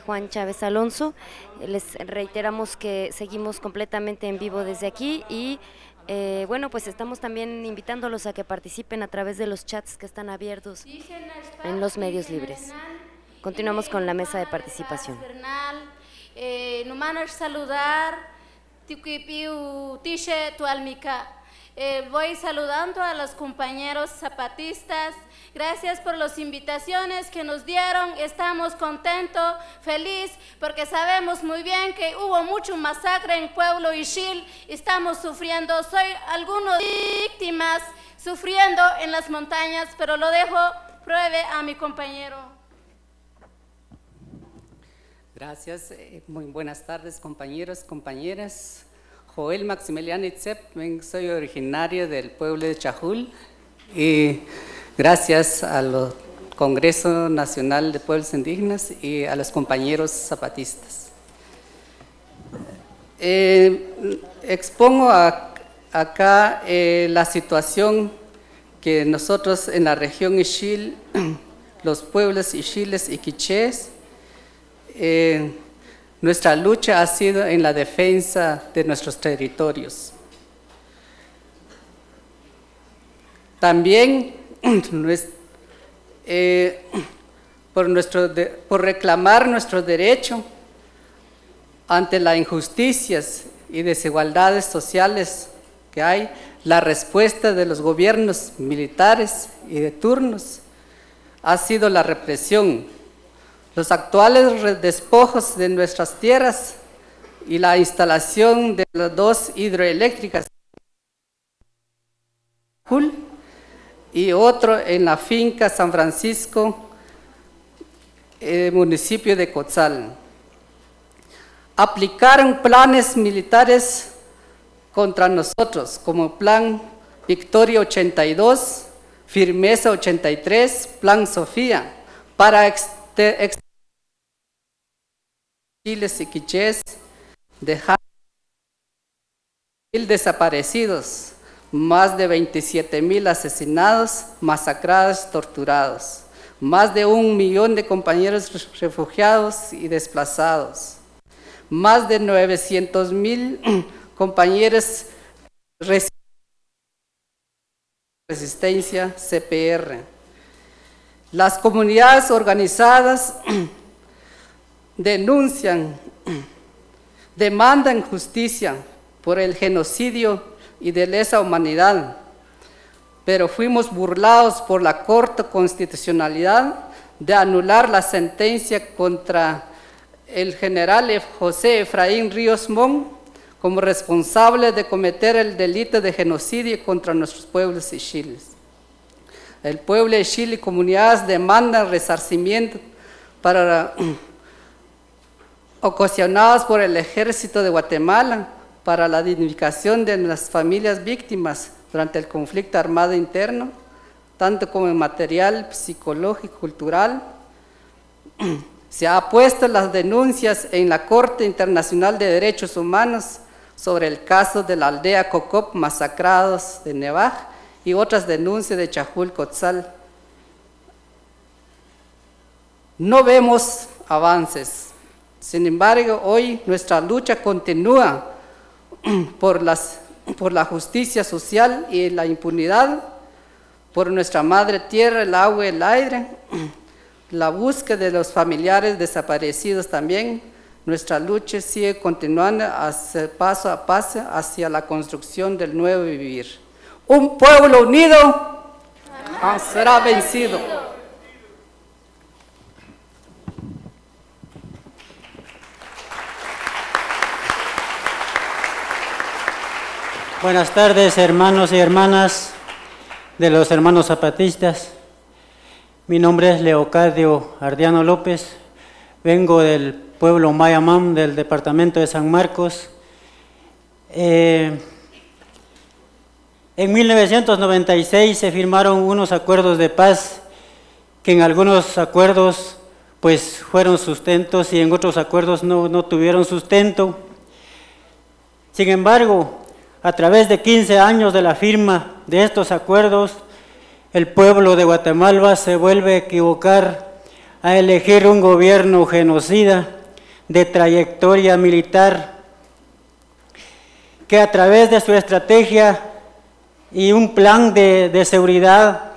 Juan Chávez Alonso. Les reiteramos que seguimos completamente en vivo desde aquí y bueno, pues estamos también invitándolos a que participen a través de los chats que están abiertos en los medios libres. Continuamos con la mesa de participación. Saludar, voy saludando a los compañeros zapatistas. Gracias por las invitaciones que nos dieron. Estamos contentos, felices, porque sabemos muy bien que hubo mucho masacre en Pueblo Ixil. Estamos sufriendo, soy algunas víctimas sufriendo en las montañas, pero lo dejo pruebe a mi compañero. Gracias, muy buenas tardes compañeros, compañeras. Joel Maximiliano Itzep, soy originario del pueblo de Chajul y gracias al Congreso Nacional de Pueblos Indígenas y a los compañeros zapatistas. Expongo acá la situación que nosotros en la región Ixil, los pueblos Ixiles y Quichés, nuestra lucha ha sido en la defensa de nuestros territorios. También por reclamar nuestro derecho ante las injusticias y desigualdades sociales que hay, la respuesta de los gobiernos militares y de turnos ha sido la represión. Los actuales despojos de nuestras tierras y la instalación de las 2 hidroeléctricas y otro en la finca San Francisco, municipio de Cotzal. Aplicaron planes militares contra nosotros, como Plan Victoria 82, Firmeza 83, Plan Sofía, para Chiles y Quichés dejar desaparecidos, más de 27,000 asesinados, masacrados, torturados, más de 1 millón de compañeros refugiados y desplazados, más de 900,000 compañeros resistencia CPR. Las comunidades organizadas denuncian, demandan justicia por el genocidio y de lesa humanidad, pero fuimos burlados por la Corte Constitucionalidad de anular la sentencia contra el general José Efraín Ríos Mon como responsable de cometer el delito de genocidio contra nuestros pueblos ixiles. El pueblo ixil y comunidades demandan resarcimiento para ocasionados por el Ejército de Guatemala para la dignificación de las familias víctimas durante el conflicto armado interno, tanto como en material psicológico, cultural. Se ha puesto las denuncias en la Corte Internacional de Derechos Humanos sobre el caso de la aldea Cocop masacrados de Nevaj y otras denuncias de Chajul Cotzal. No vemos avances. Sin embargo, hoy nuestra lucha continúa por la justicia social y la impunidad, por nuestra madre tierra, el agua y el aire, la búsqueda de los familiares desaparecidos también. Nuestra lucha sigue continuando paso a paso hacia la construcción del nuevo vivir. Un pueblo unido será vencido. Buenas tardes, hermanos y hermanas de los hermanos zapatistas. Mi nombre es Leocadio Ardiano López, vengo del pueblo Mayamam del departamento de San Marcos. En 1996 se firmaron unos acuerdos de paz que en algunos acuerdos pues fueron sustentos y en otros acuerdos no tuvieron sustento. Sin embargo, a través de 15 años de la firma de estos acuerdos, el pueblo de Guatemala se vuelve a equivocar a elegir un gobierno genocida de trayectoria militar que a través de su estrategia y un plan de seguridad,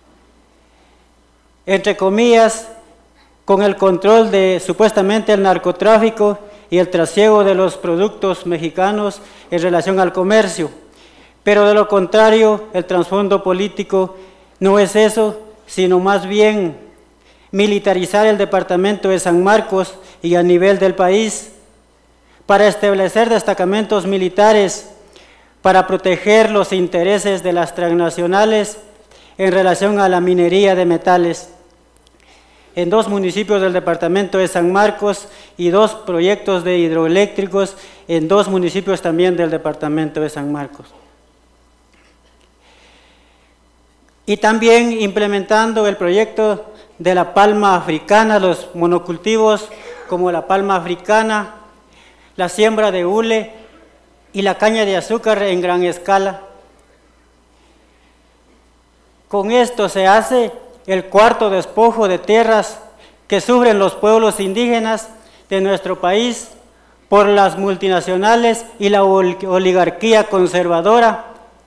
entre comillas, con el control de supuestamente el narcotráfico y el trasiego de los productos mexicanos en relación al comercio. Pero de lo contrario, el trasfondo político no es eso, sino más bien militarizar el departamento de San Marcos y a nivel del país, para establecer destacamentos militares, para proteger los intereses de las transnacionales en relación a la minería de metales, en 2 municipios del departamento de San Marcos y 2 proyectos de hidroeléctricos en 2 municipios también del departamento de San Marcos. Y también implementando el proyecto de la palma africana, los monocultivos como la palma africana, la siembra de hule y la caña de azúcar en gran escala. Con esto se hace el 4º despojo de tierras que sufren los pueblos indígenas de nuestro país por las multinacionales y la oligarquía conservadora,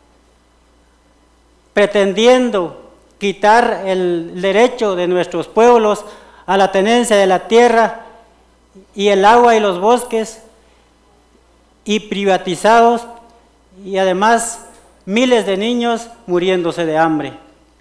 pretendiendo quitar el derecho de nuestros pueblos a la tenencia de la tierra y el agua y los bosques, y privatizados, y además miles de niños muriéndose de hambre.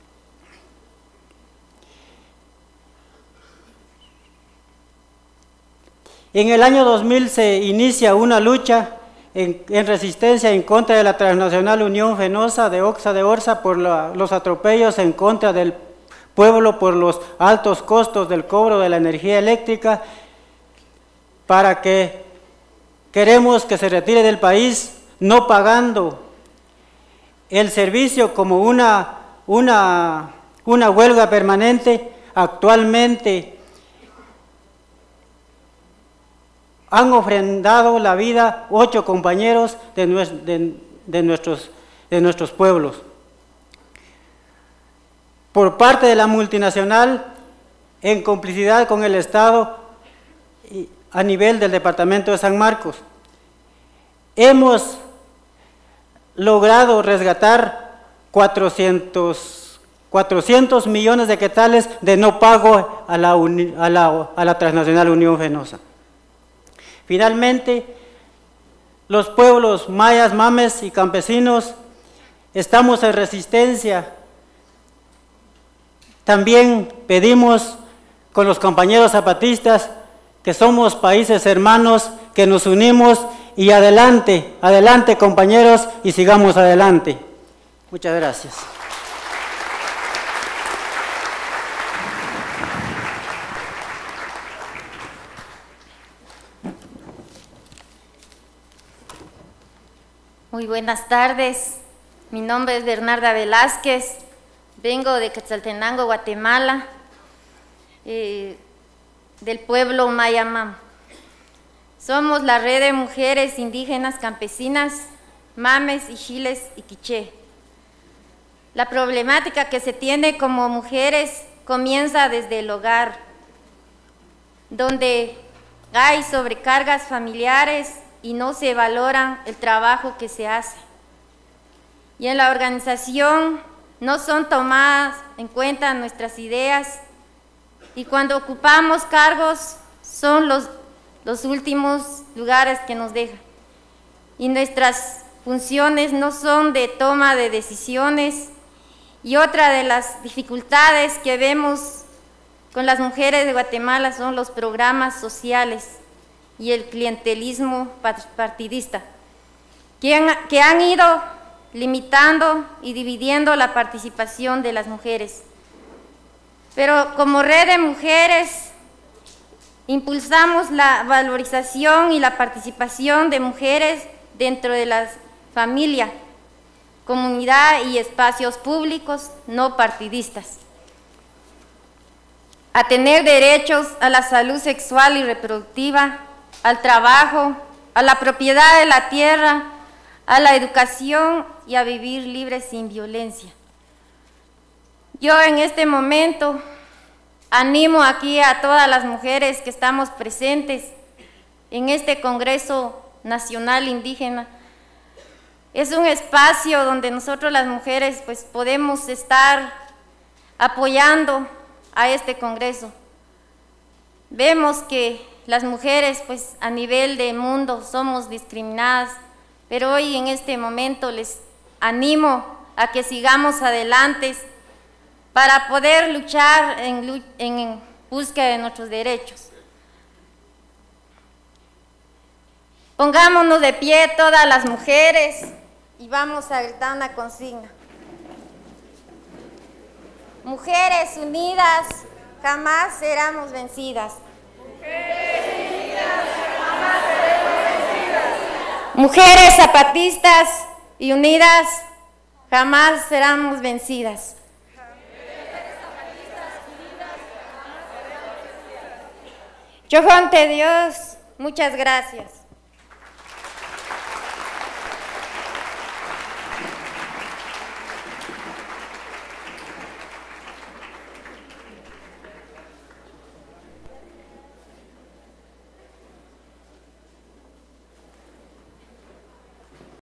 En el año 2000 se inicia una lucha en resistencia en contra de la Transnacional Unión Fenosa de Oxa de Orza por los atropellos en contra del pueblo por los altos costos del cobro de la energía eléctrica, para que queremos que se retire del país no pagando el servicio como una huelga permanente. Actualmente han ofrendado la vida 8 compañeros de nuestros pueblos. Por parte de la multinacional, en complicidad con el Estado a nivel del departamento de San Marcos, hemos logrado resgatar 400 millones de quetzales de no pago a la Transnacional Unión Fenosa. Finalmente, los pueblos mayas, mames y campesinos estamos en resistencia. También pedimos con los compañeros zapatistas que somos países hermanos, que nos unimos y adelante, adelante compañeros, y sigamos adelante. Muchas gracias. Muy buenas tardes, mi nombre es Bernarda Velázquez, vengo de Quetzaltenango, Guatemala, del pueblo Mayamam. Somos la red de mujeres indígenas campesinas, mames, ixiles y quiché. La problemática que se tiene como mujeres comienza desde el hogar, donde hay sobrecargas familiares y no se valoran el trabajo que se hace. Y en la organización no son tomadas en cuenta nuestras ideas, y cuando ocupamos cargos son los últimos lugares que nos dejan. Y nuestras funciones no son de toma de decisiones. Y otra de las dificultades que vemos con las mujeres de Guatemala son los programas sociales y el clientelismo partidista, que han ido limitando y dividiendo la participación de las mujeres. Pero como red de mujeres, impulsamos la valorización y la participación de mujeres dentro de la familia, comunidad y espacios públicos no partidistas. A tener derechos a la salud sexual y reproductiva, al trabajo, a la propiedad de la tierra, a la educación y a vivir libres sin violencia. Yo en este momento animo aquí a todas las mujeres que estamos presentes en este Congreso Nacional Indígena. Es un espacio donde nosotros las mujeres pues podemos estar apoyando a este Congreso. Vemos que las mujeres pues a nivel de mundo somos discriminadas, pero hoy en este momento les animo a que sigamos adelante para poder luchar en búsqueda de nuestros derechos. Pongámonos de pie todas las mujeres y vamos a gritar una consigna. Mujeres unidas, jamás seremos vencidas. Mujeres unidas, jamás seremos vencidas. Mujeres zapatistas y unidas, jamás seremos vencidas. Yo ante Dios, muchas gracias.